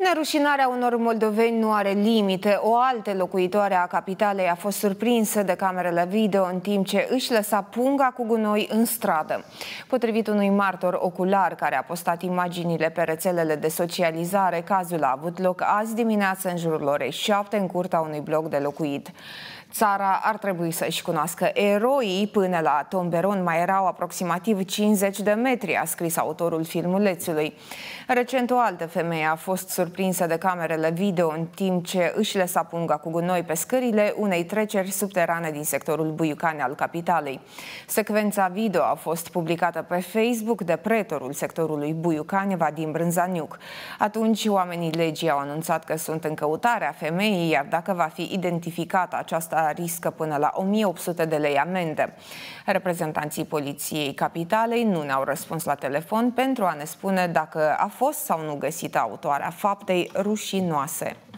Nerușinarea unor moldoveni nu are limite. O altă locuitoare a capitalei a fost surprinsă de camerele video în timp ce își lăsa punga cu gunoi în stradă. Potrivit unui martor ocular care a postat imaginile pe rețelele de socializare, cazul a avut loc azi dimineață în jurul orei 7 în curtea unui bloc de locuit. Țara ar trebui să-și cunoască eroii. Până la tomberon mai erau aproximativ 50 de metri, a scris autorul filmulețului. Recent o altă femeie a fost surprinsă de camerele video în timp ce își lăsa punga cu gunoi pe scările unei treceri subterane din sectorul Buiucani al capitalei. Secvența video a fost publicată pe Facebook de pretorul sectorului Buiucani, Vadim Brânzaniuc. Atunci, oamenii legii au anunțat că sunt în căutarea femeii, iar dacă va fi identificată, aceasta riscă până la 1800 de lei amendă. Reprezentanții Poliției Capitalei nu ne-au răspuns la telefon pentru a ne spune dacă a fost sau nu găsită autoarea faptei rușinoase.